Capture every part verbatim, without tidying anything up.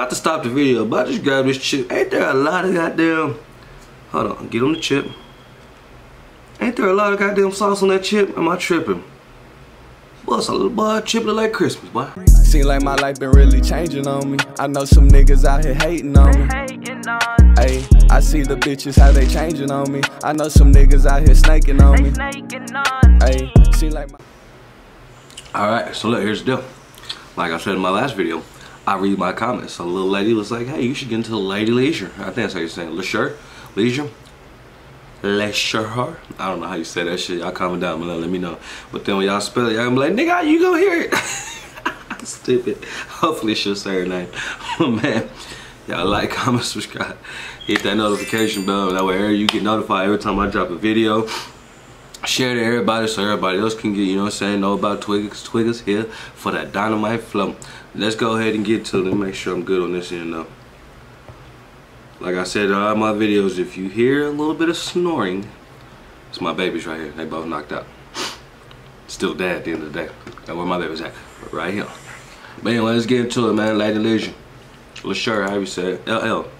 Not to stop the video, but I just grabbed this chip. Ain't there a lot of goddamn... Hold on, get on the chip. Ain't there a lot of goddamn sauce on that chip? Am I tripping? Boy, it's a little boy, chip look like Christmas, boy. Seem like my life been really changing on me. I know some niggas out here hating on me. Hey, I see the bitches how they changing on me. I know some niggas out here snaking on me. Hey, seem like my... Alright, so look, here's the deal. Like I said in my last video, I read my comments. So a little lady was like, hey, you should get into lady leisure. I think that's how you're saying. Leisure? Leisure? Leisure? I don't know how you say that shit. Y'all comment down below, let me know. But then when y'all spell it, y'all gonna be like, nigga, how you gonna hear it? Stupid. Hopefully she'll say her name. Oh man, y'all like, comment, subscribe. Hit that notification bell. That way you get notified every time I drop a video. Share to everybody so everybody else can get, you know what I'm saying, know about Twiggers. Twiggers here for that dynamite flow. Let's go ahead and get to it. Let me make sure I'm good on this end though. Like I said in all my videos, if you hear a little bit of snoring, it's my babies right here. They both knocked out. Still dad at the end of the day. And where my baby's at? Right here. But anyway, let's get into it, man. Lady Leisure. Leisure, how you say it? L L.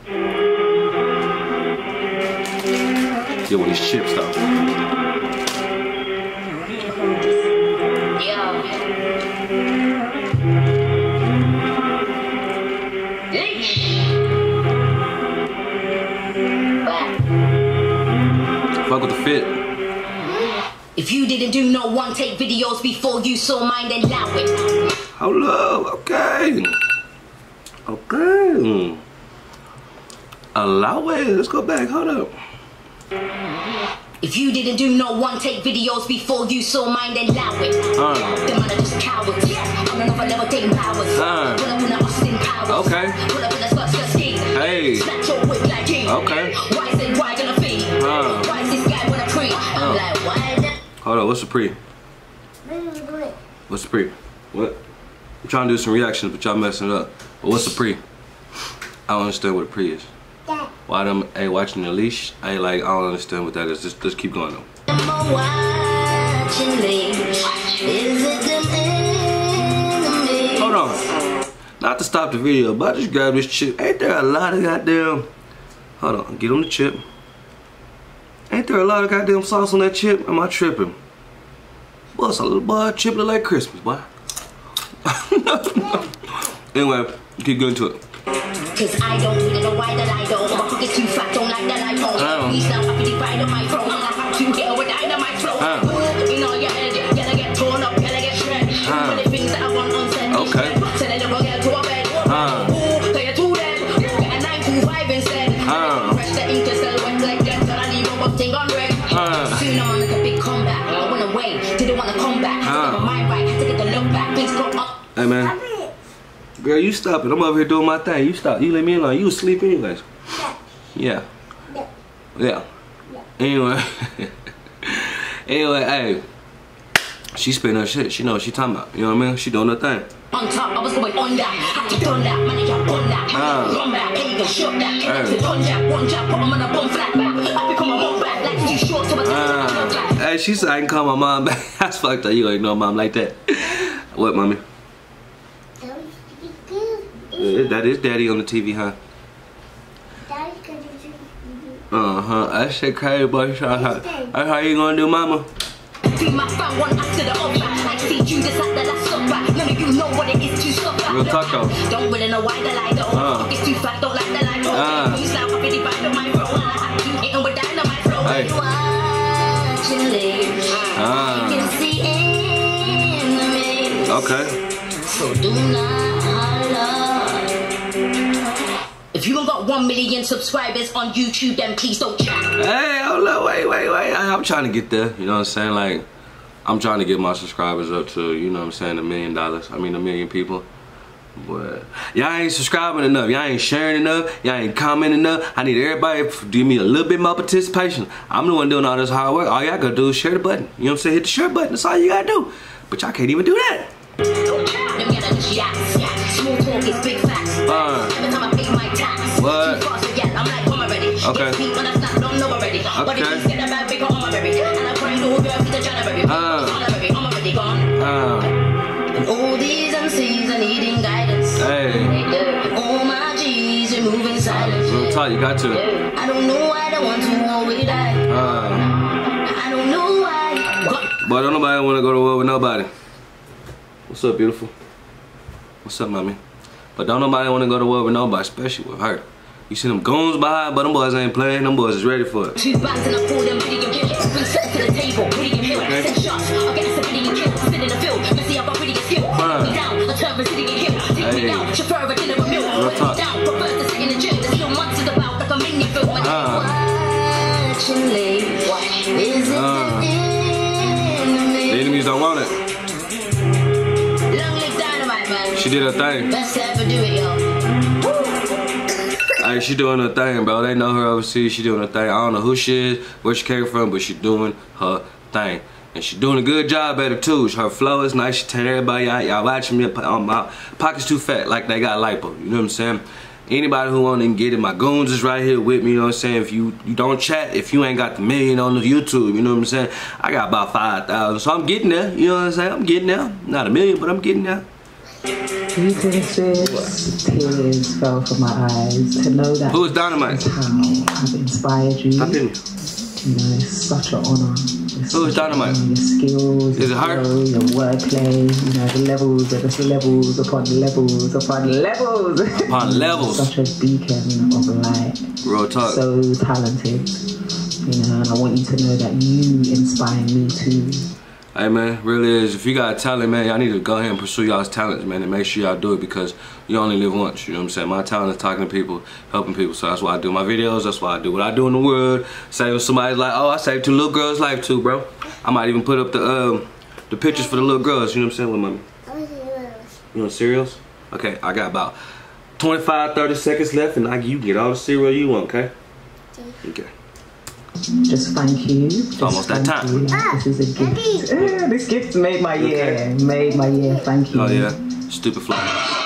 Get one of these chips though. Fuck with the fit. If you didn't do no one take videos before you saw mine, then allow it. Hold up, okay. Okay. Allow it. Let's go back. Hold up. If you didn't do no one take videos before you saw mine, then allow it. Uh. The man are just cowards. I'm another level taking powers. Uh. Pull up in the Austin powers. Okay. Pull up in the spots for ski. Hey. Snatch your whip like king. Okay. Why is it why gonna feed? Uh. Why is this guy wanna pre? I'm Uh. like, why the? Hold on, what's the pre? What's the pre? What? I'm trying to do some reactions, but y'all messing it up. But what's the pre? I don't understand what a pre is. Why them hey watching the leash? I like I don't understand what that is. Just just keep going though. Hold on. Not to stop the video, but I just grabbed this chip. Ain't there a lot of goddamn Hold on, get on the chip. Ain't there a lot of goddamn sauce on that chip? Am I tripping? Boy, it's a little boy, chip look like Christmas, boy. Anyway, keep going to it. Cause I don't really know why that I don't. My pocket's too fat, don't like that I don't. Please now, I feel divide on my throne. I have to get over dynamite flow. You know, you gotta get torn up, gotta get shredded. For the things that I want on set. Okay. Tell a little girl to a bed. Ooh, tell you two then. Get a nine to five instead. Fresh the ink just wet like that. So I leave a buck thing on red. Soon I'm on like a big comeback. I went away, didn't wanna come back. Had to get my mind right, had to get the look back. Things go up. Hey man. Girl, you stop it. I'm over here doing my thing. You stop. You leave me alone. You was asleep anyways. Yeah. Yeah. Anyway. Anyway, hey. She spin her shit. She know what she talking about. You know what I mean? She doing her thing. On top, I was going on that. Had to done that. Manager on that. Ah. Run back. Pagan shot that. Connected to one jab. One jab. Put him on a bum flat back. I become a mom back. Like too short to a Ah. Hey, she said I can call my mom back. That's fucked up. You ain't know mom like that. What, mommy? That is daddy on the T V, huh? Uh-huh. That shit crazy, boy. That's how you gonna do, mama? Real talk though. Don't really know why the light don't. Uh. It's too fat, don't like the light. Uh. Please now, I feel divide on my throne. I have to hit him with dynamite flow. Hey. Ah. You can see in the Okay. So do not holler. If you don't got one million subscribers on YouTube, then please don't chat. Hey, hold up, wait, wait, wait. I'm trying to get there. You know what I'm saying? Like, I'm trying to get my subscribers up to, you know what I'm saying, a million dollars. I mean, a million people. But y'all ain't subscribing enough. Y'all ain't sharing enough. Y'all ain't commenting enough. I need everybody to give me a little bit more participation. I'm the one doing all this hard work. All y'all gotta do is share the button. You know what I'm saying? Hit the share button. That's all you gotta do. But y'all can't even do that. Small talk is big facts. Uh, Every time I pay my tax. What? I'm like, I'm already. Okay. When I start, don't know already. But if you get a bad big, I'm already. And I find all girls to the January. I'm already gone. Uh. And all these M Cs are needing guidance. Hey. All Real talk, you got to. I don't know why they want to war with that. Uh, I don't know why. but don't nobody want to go to war with nobody. What's up, beautiful? What's up, mommy? But don't nobody want to go to war with nobody, especially with her. You see them goons behind, but them boys ain't playing. Them boys is ready for it. Two bats and I pull them video kills. Bring sex to the table, video hill. Send shots, I get a video kill. Sit in the field, let's see I've got pretty skill. Take me down, I turn for video hill. Take me down, chauffeur of a killer of milk. Put me down, prefer to sit in the gym. There's still months is about like a mini film. Watching late, is it the enemy? The enemies don't want it. Long leg dynamite, man. She did her thing. Best to ever do it, yo. Hey, she doing her thing, bro. They know her overseas. She doing her thing. I don't know who she is, where she came from, but she doing her thing. And she doing a good job at it, too. Her flow is nice. She tell everybody out. Y'all watching me. Um, my pockets too fat, like they got lipo. You know what I'm saying? Anybody who want to get it, my goons is right here with me. You know what I'm saying? If you, you don't chat, if you ain't got the million on the YouTube, you know what I'm saying? I got about five thousand. So I'm getting there. You know what I'm saying? I'm getting there. Not a million, but I'm getting there. You can assist, tears fell from my eyes to know that Who is Dynamite? how I've inspired you. Hop in. You know, it's such an honor. It's Who is Dynamite? Your skills, Is it your her? flow, your wordplay, you know, the levels, are just levels upon levels upon levels. Upon levels. Such a beacon of light. Real talk. So talented. You know, and I want you to know that you inspire me too. Hey man, really is. If you got talent, man, y'all need to go ahead and pursue y'all's talents, man, and make sure y'all do it because you only live once, you know what I'm saying? My talent is talking to people, helping people, so that's why I do my videos, that's why I do what I do in the world. Say if somebody's like, oh, I saved two little girls' life too, bro. I might even put up the um, the pictures for the little girls, you know what I'm saying, with mommy? I want cereals. You want cereals? Okay, I got about twenty-five, thirty seconds left, and I, you can get all the cereal you want, okay? Okay. Just thank you. Just almost that thank time. you. This is a gift. Uh, this gift made my year. Okay. Made my year. Thank you. Oh yeah, stupid fly.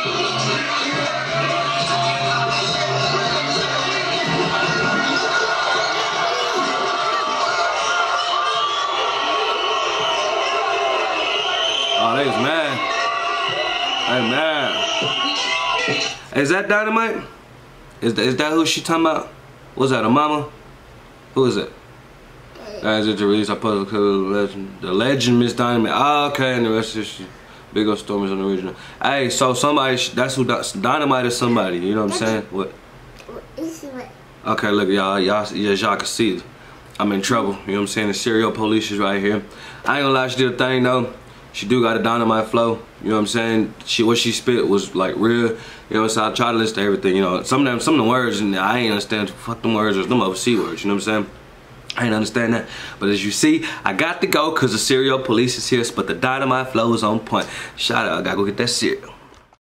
Oh, they was mad. They mad. Is that Dynamite? Is that, is that who she talking about? What's that, a mama? Who is it? As it to release, I put the legend, the legend Miss Dynamite. Oh, okay, and the rest is Big Old Storm is on the original. Hey, so somebody, that's who Dynamite is somebody. You know what I'm saying? What? Okay, look, y'all, y'all, yes, y'all can see. I'm in trouble. You know what I'm saying? The serial police is right here. I ain't gonna lie, she did a thing though. She do got a Dynamite flow. You know what I'm saying? She what she spit was like real. You know what I'm saying? I try to listen to everything. You know, some of them, some of the words, and I ain't understand. Fuck them words, or them overseas words. You know what I'm saying? I ain't understand that. But as you see, I got to go because the serial police is here. But the Dynamite flow is on point. Shout out, I gotta go get that cereal.